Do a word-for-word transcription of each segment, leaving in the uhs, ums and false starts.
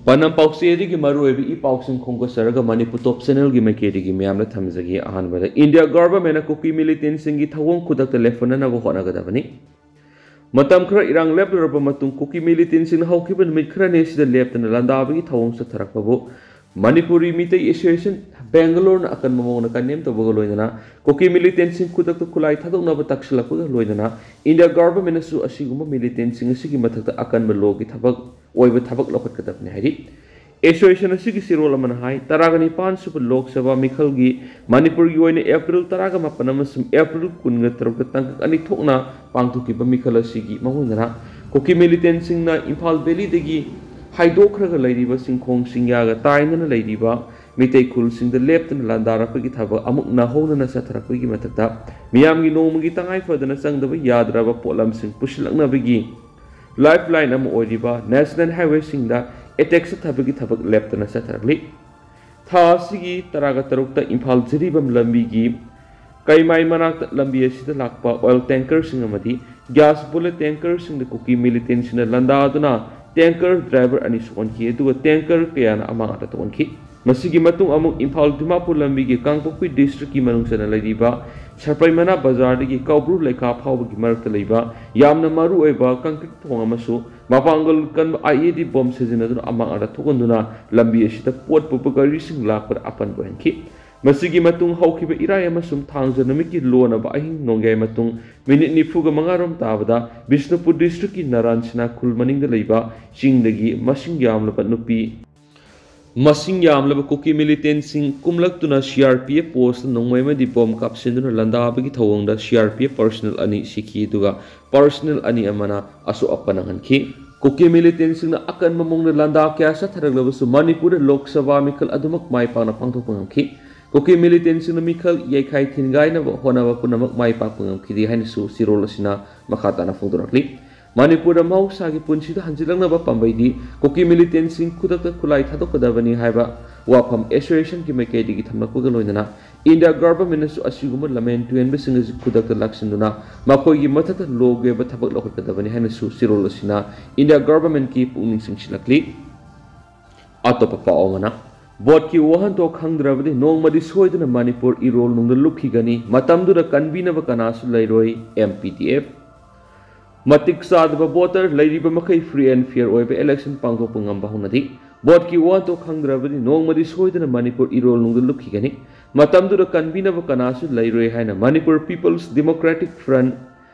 Panam Pauxedi Maru e Pauxing Congressaraga Manipu top channel Gimaki Miam Tamzagi Ahan India government a Kuki militant singgi thawong Kudak the Lefana Honagadavani. Matam Kra Irang left Matung Kuki militants in Hawkiban Mikranes the left and Landavi thawong Satarapabo. Manipuri Mite Association Bangalore akan membangunkan name to Bogoloidana, Kuki militants in Kudak to Khutlai thadok na Batakshalapur Loidana, India government su Asiguma militants in Sigimata akan melogi tabak. Oiba tabak lokat katab ni hari. Association asigi sirola manahai taragani pan super lok sabha mikhalgi Manipur gi oine April taraga mapana masum April kunga tarok tangkak ani thokna pangthuki ba mikhal asigi mahunana Kuki militant singna Imphal Valley degi haidokraga leiriba singkhong singyaga tainana leiriba mitei khul singda leptana landara pagi thaba amuk na hona na sathara pagi matakta miyamgi nomgi tangai fadana sangdaba yadraba polam sing pushilakna bagi Lifeline am oiriba National Highway singda attacks thabagi thabak leptana satarli tha sigi taraga tarukta Imphal jiribam lambi gi kaimai manak lambi asida lakpa oil tanker sing amadi gas bullet tanker sing the Kuki militant sing landa aduna tanker driver ani sonki edu tanker kayana amang ata tonki masigi matung amuk Imphal Dimapur lambi gi Kangpokpi district ki manungsana laiba Sarpaimana Bazar digi Kaubru Leka Phawgi marakta leiba yamna maru oiba concrete thong amasu mapangal kan I E D bomb sizinaduna amang ara thokonduna lambi asida pot pupagari sing lakpar apan bohenki masigi matung haukiba irai amasum thangja namiki lona ba ahing nongai matung minute nifuga mangarom tabada Bishnupur district ki Naranchina khul maningda leiba chingdagi masing yamlaba nupi Masing yamlaba Kuki militant sing kumlaktuna C R P F post nongmai di bom kapsinduna landabagi thawongda C R P F personnel ani sikhi duga personnel ani amana asu apananganki Kuki militant sing na akan mamongna landa kya sa tharaglabasu Manipur Lok Sabha mikhal adumak mai pangna pangthokpangamki Kuki militant sing na mikhal yaikhai thingai na honawa punamak mai pangpangamki di hainisu sirol asina makhata na phungdurakli Manipur Mausagi Punsida Hanjilanga Pambaidi, Kuki militant sing Kudaka Khutlai Thadokadavani Haiba, Wapam Association Kimaki Tamakugalona, India government Asuguma Lament to embassing Kudaka Laksanduna, Makogi Matata Loge Batabak Lokadavani Hanasu Sirolosina, India government keep uning sing Shilakli Atopapa Omana. Bot ki wahan to Kangdravadi, no Madishoid in Manipur Irol Nung the Lukigani, Matamdura Kanbina Vakanasu Lairoi, M P T F. Matik sadaba voter lairiba makai free and fair oiba election pangthokpa ngamba hunadi bot ki wan to khangrabadi nongmadi soidana Manipur irol nungda lukhigani matamdura kanbinaba kanasu lairoi haina Manipur People's Democratic Front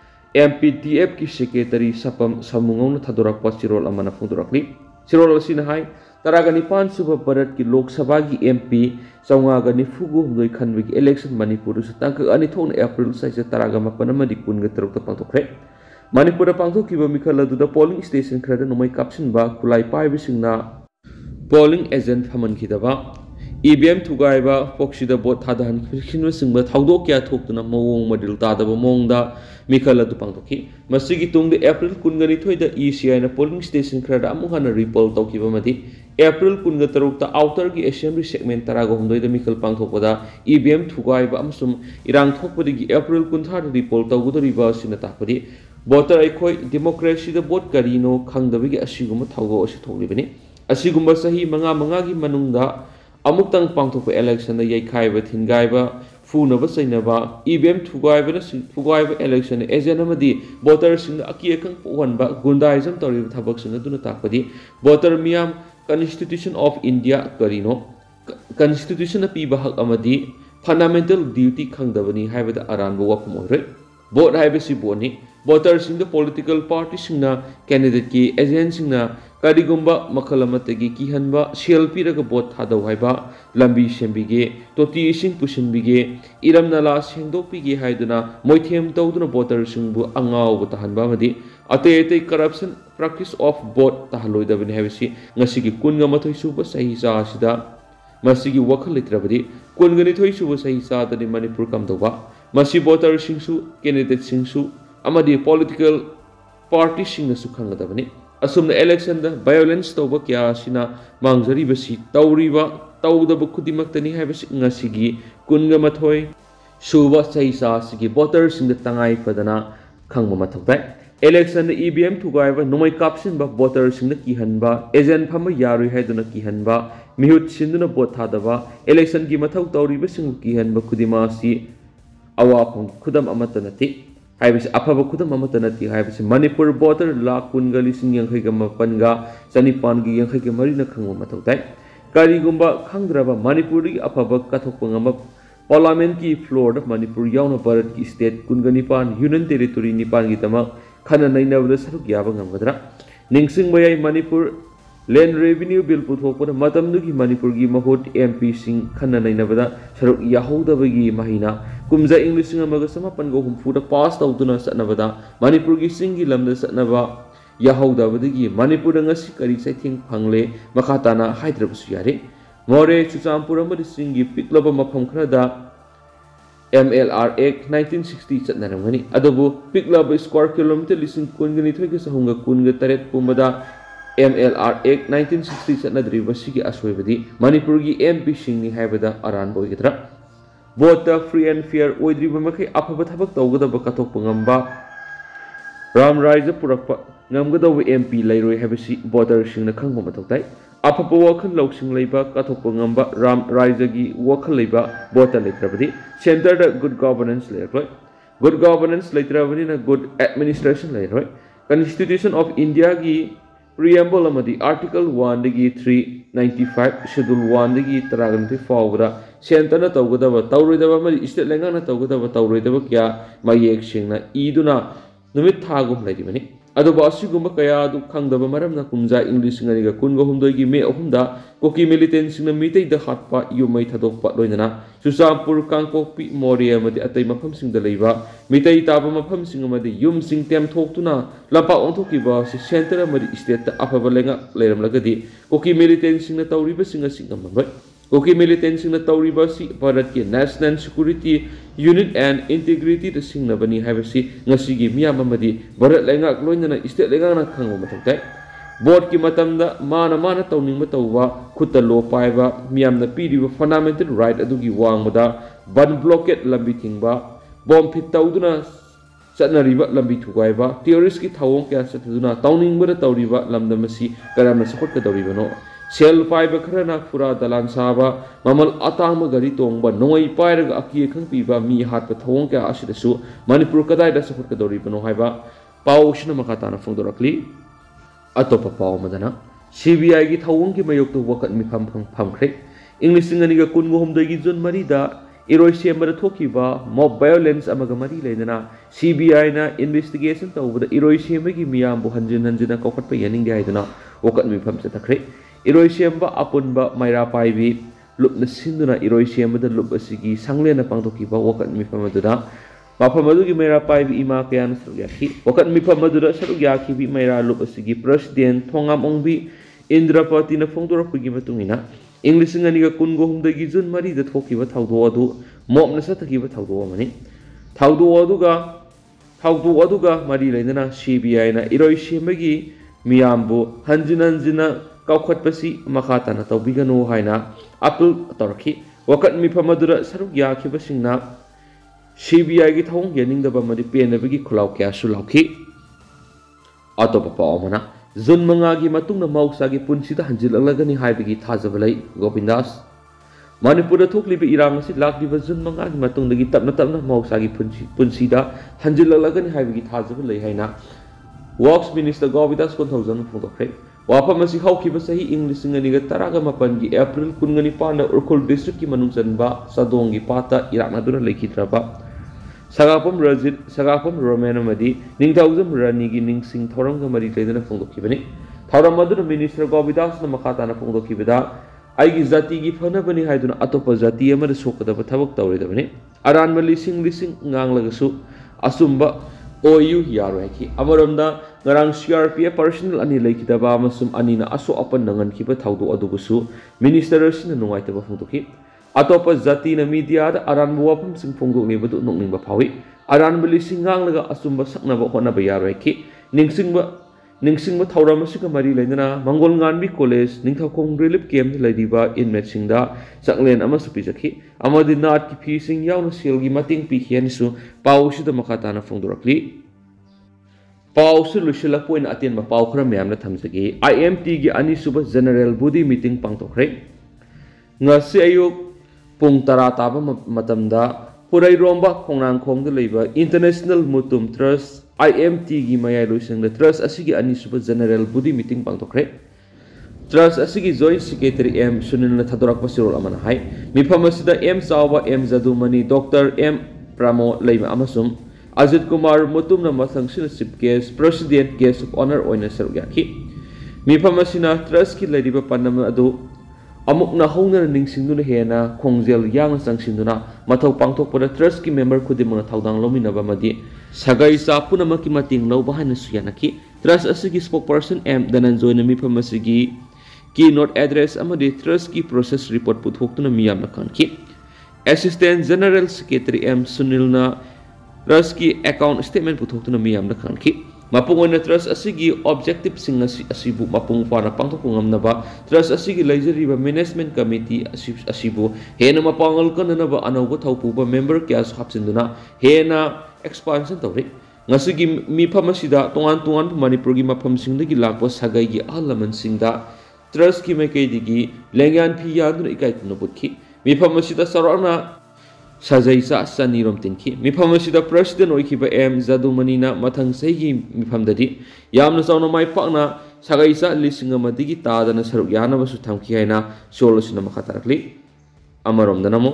M P T F ki secretary sapam samungong thadorakpa sirol amana phungdurakli sirol asina hai taragani pan suba bharat ki Lok Sabha gi M P saunga ni fugu ngoi khanbagi election Manipur su tangka ani thona April saisa taraga mapanama di kunga tarukta pangthokre Manipur pangthokiba mikhala duda polling station khrada nomai kapsinba Khutlai paibisingna polling agent phamankhidaba E V M thugaiba poksida bot thadahan khinwa singba thawdok kya thoktuna mawong model tadaba mongda mikhala du pangthoki masigi tungde April kungani thoida E C I na polling station khrada amuhana repol tawkiba madi April kunga tarukta outer gi assembly segment taraga humdoida mikhal pangthokpada E V M thugaiba amsum irang thokpadi gi April kuntha repol tawgudoriba sina takpadi Voter aikoi democracy da bot karino khangdabigi asiguma thawgo asi thoklibani asiguma sahi manga manga gi manungda amuktang pangthokpa election da yaikhaiba thingaiba funaba sainaba E V M thugaiba na thugaiba election agent amadi voter sing aki ekang pohonba gundaism toriba thabak sing aduna takpadi voter miyam Constitution of India karino Constitution apiba hak amadi fundamental duty khangdabani haibada aranba wapum ore vote haibasi boni voters in the political parties singna candidate ki agents singna karigumba makalamatagi ki hanba C L P raga vote thadaw haiba lambi sembige toti ising pusinbige iramnala sengdokpigi haiduna moithem tawduna voters singbu angaw bu tahanba madi ate ate corruption practice of vote tahaloidabani haibisi ngasigi kunga mathoi suba sahi sa asida masigi wakhal litrabadi kungani thoi suba sahi sa tani Manipur kamdoba masi voters singsu candidate singsu amadi political party singna su khangadabani asumna election da violence tawba kya sina mangjari basi tawriba tawdaba khudimaktani haibasi ngasigi kunga mathoi suba saisa sigi voters singda tangai padana khangma mathokdai election E V M thugaiba nomai kapsinba voter singna kihanba agent phama yarui haiduna kihanba mihut sinduna vote thadaba election gi mathau tawriba sing kihanba khudima si awapam khudam amata nati haibisi afaba khudam amata nati haibisi Manipur voter lakh kunga lising yankhai ga mapan ga chanipan gi yankhai ga mari na khangwa mathau tai karigumba khangdraba Manipur gi afaba kathokpa ngama parliament ki floor da Manipur yauna Bharat ki state kunga nipan union territory nipan gi tama khana nainabda saruk yaba ngamgadra ningsing bayai Manipur land revenue bill puthokpana matamdugi Manipur gi mahut M P sing khana nainabda saruk yahodabagi mahina kumja english ngamaga samapan go humfu da pass tawduna satnabada Manipur gi singgi lamda satnaba yahodabadagi Manipur da ngasi kari saithing phangle makhatana haidrabsu yare more chuchampur amadi singgi piklaba mafam khrada M L R Act nineteen sixty chatnaramgani adubu piklaba square kilometer lising kungani thoike sahunga kunga taret pumada M L R Act nineteen sixty chatnadri basigi aswebadi Manipur gi M P singni haibada aran boigidra vote free and fair oidriba makai afaba thabak tawgadaba kathokpa ngamba ram raija purakpa ngamgadaba M P lairoi habisi voter singna khangba mathau tai afaba wakhal loksing leiba kathokpa ngamba ram raijagi wakhal leiba voter leitrabadi center da good governance leiroi good governance leitrabani na good administration leiroi constitution of India gi preamble amadi article one dagi three ninety-five schedule one dagi thirty fawra center na tawgadaba tawroidaba mari state lenga na tawgadaba tawroidaba kya mayek singna iduna numit thagum leiribani aduba asigumba kaya adu khangdaba maramna kumja english ngariga kunga humdoi gi me ahumda Kuki militant singna mitei da hatpa yumai thadokpa loinana Susampur Kangkokpi Moria amadi atai mafam singda leiba mitei taba mafam sing amadi yum sing tem thoktuna lapa onthokiba si center amadi state ta afaba lenga leiramlagadi Kuki militant singna tawriba singa singambai Kuki militant singna tawriba si Bharat ki national security unit and integrity da singna bani haibasi ngasigi miyam amadi Bharat lenga loinana state lenga na khangwa mathoktai board ki matamda mana mana tawning tawwa khutta lo paiba miyamna piriba fundamental right adugi wangmada ban blockade lambi thingba bomb fit tawduna satnariba lambi thugaiba terrorist ki thawong kya satduna tawning bada tawriba lamdamasi karamna support ka tawribano sel paiba kharana pura dalan saba mamal atangma gari tongba noi pairaga aki khang piba mi hatpa thawong kya asidasu Manipur kadai da support ka tawribano haiba pawshna makatana phongdorakli atopa paw madana C B I gi thawong gi mayok to wakat mi pham pham phamkhre English ngani ga kun go hom dai gi zon mari da iroi semara thoki ba mob violence amaga mari leidana C B I na investigation tawbada iroi semagi miyam bu hanjin hanjina kokhat pa yaning gai dana wakat mi pham se takhre iroi semba apunba maira paibi lupna sinduna iroi semada lup asigi sanglena pangthoki ba wakat mi pham aduna Mafamadu gi mera pai bi ima kaya na saruk yaki wakat mi famadu saruk yaki bi mera lup asigi president thongam ongbi Indrapati na phongdora pugi matungina English ngani ga kungo humda gi jun mari da thoki ba thawdo adu mop na sataki ba thawdo mani thawdo adu ga thawdo adu ga mari leina C B I na iroi shemagi miyambu hanjin hanjina kaukhat pasi makhata na tawbiganu haina apul torki wakat mi famadu saruk yaki ba singna C B I gi thawong yaning da ba mari penabagi khulaw kya sulauki atopa paomana zun manga gi matungna mausa gi punsida hanjilagani haibagi thajabalai Gopindas Manipur da thokli bi irang si lakli ba zun manga gi matungdagi tapna tapna mausa gi punsida hanjilagani haibagi thajabalai haina Works Minister Gopindas one thousand photokre wapa masi hauki ba sahi English ngani ga taraga mapan gi April kungani panda Urkhol district ki manung chanba sadong gi pata irakna duna lekhitraba Sagapam Rajit Sagapam Romano Madi Ningtauzam Rani gi Ningsing Thoranga Mari Ledana Phongdokibani Thoramadu Minister Gobidas na Makatana Phongdokibada Aigi Zati gi Phanabani Haiduna Atopa Zati Amada Sokadaba Thabak Tawridabani Aran Lising Lising Nganglagasu Asumba O U Yaraki Amaramda Ngarang C R P F personal ani Lekitaba Masum Anina Aso Apan Nangan Kiba Taudu Adugusu Minister Sina Nuaitaba Phongdoki Atopa Zati na media da aran buwapam sing phongdok ni badu nongning ba phawi aran bali singang laga asumba sakna ba hona ba yaroi ki ningsing ba ningsing ba thauram asika mari leina Mangol Nganbi College ningthakong relief camp laidiba inmate singda saklen ama supi jakhi amadi nat ki phi sing yauna sel gi mating pi khian su pau shi da makata na phongdorakli पाव से लुशिलक अतेन पाव खर ma'am थमजगी I M T की अनीसुब general body meeting पांथोखरे ngasi ayuk pung tara taba matamda hurairombा khongnangkhong da leiba international mutum trust I M T gi mayai loisang da trust asigi anisuba general body meeting pangtokre trust asigi joint secretary M sunil na thadorak pasirol amana hai mifam asida M sawa M zadumani Doctor M Pramo leiba amasum Ajit Kumar mutum na mathang sina chief guest president guest of honor oina saruyaki mifam asina trust ki leiba panam adu amuk na hongna ningsingduna hena khongjel yang sangsingduna mathau pangthokpada trust ki member khudimona thaudang lominaba madi sagai sa punama ki mating lo bahana suyanaki trust asigi spokesperson M Dananjoy na mifam asigi keynote address amadi trust ki process report puthoktuna miyam na kanki assistant general secretary M Sunil na trust ki account statement puthoktuna miyam na kanki mapung oina trust asigi objective sing asibu mapung fana pangthok ngamnaba trust asigi leijariba management committee asibu hena mapangal kanana anaugo thaupuba member kyas hapsinduna hena expansion tawri ngasigi mifam asida tongan tongan manipur gi mafam singdagi lakpa sagai gi alaman singda trust ki makai digi lengyan phi yaduna ikai kuno butki mifam asida sarana sajai sa sanirom tinki mifam asida president oikiba M Zadumani na mathang saigi mifam dadi yamna sauna mai pakna sagai sa lisinga madigi tadana saruk yana basu thamki haina solosina makatarakli amarom danamo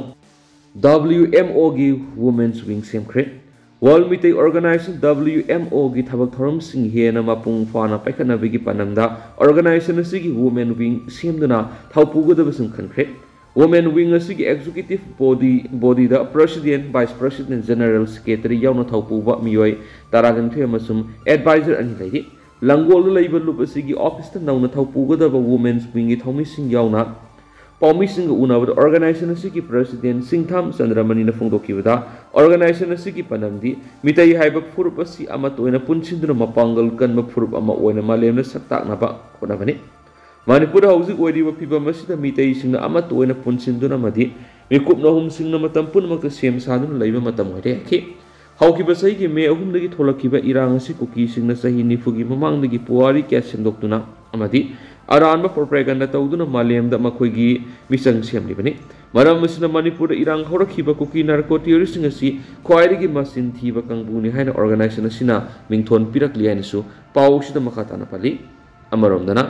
W M O gi women's wing semkre world meeting organization W M O gi thabak thorom sing hena mapung fana paikana bigi panamda organization sigi women wing semduna thaupugoda basum khankre women wing asigi executive body body da president vice president general secretary yauna thaupuba miyoi taragan the masum advisor ani leidi langol leiba lup asigi office ta nauna thaupuga da women's wing gi thomi sing yauna paumi sing una ba organization asigi president singtham chandramani na phongdokibada organization asigi panamdi mitai haiba furup asi ama toina punsinduna mapangal kanma furup ama oina malemna saktak na ba konabani Manipur hausi oiriba phiba masida mitai singna ama toina punsinduna madi mikupna hum singna matam punmakta sem saduna leiba matam hoire ki haukiba sahi gi me ahum dagi tholakiba irang asi kuki singna sahi nifugi mamang dagi puari kya sendoktuna amadi aranba propaganda tawduna malem da makhoigi misang semlibani maram masina manipur irang horakhiba kuki narco terrorist ngasi khwairigi masin thiba kangbuni haina organization asina mingthon pirakli hainasu pawsida makata na pali amarom dana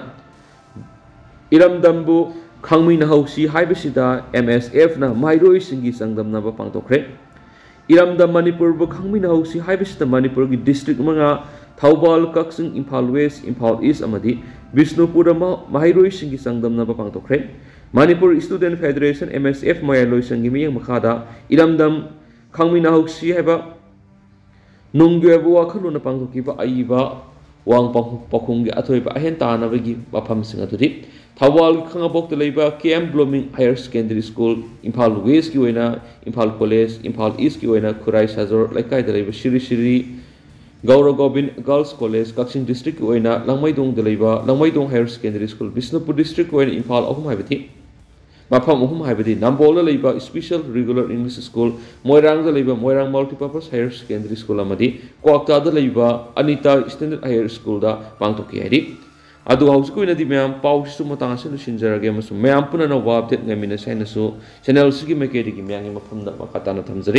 Iram dambu khangmi na hausi haibasida M S F na mairoi singi sangdam na ba pangtokre Iram dam Manipur bu khangmi na hausi haibasida Manipur gi district manga Thaubal Kaksing Imphal West Imphal East amadi Bisnupur ma mairoi singi sangdam na ba pangtokre Manipur Student Federation M S F mayaloi sangi miyang makhada Iram dam khangmi na hausi haiba nungge bu wakhalu na pangtokiba aiba wang pakhung gi athoi ba ahen ta na bagi bafam sing atudi Thawal khangabok te leiba K M Blooming Higher Secondary School Imphal West ki oina Imphal College Imphal East ki oina Khurai Sajor laikai te leiba Shiri Shiri Gaura Gobind Girls College Kaksing District ki oina Langmaidong te leiba Langmaidong Higher Secondary School Bisnupur District ki oina Imphal ahum haibati mafam ahum haibati Nambola leiba Special Regular English School Moirang te leiba Moirang Multipurpose Higher Secondary School amadi Kwakta te leiba Anita Standard Higher School da pangtoki haidi adu hausi ko inadi myam pau su matang asin sinjarage masu myam puna na wabdet ngamina sainasu channel sigi mekedi gi myang mafum da makata na thamjari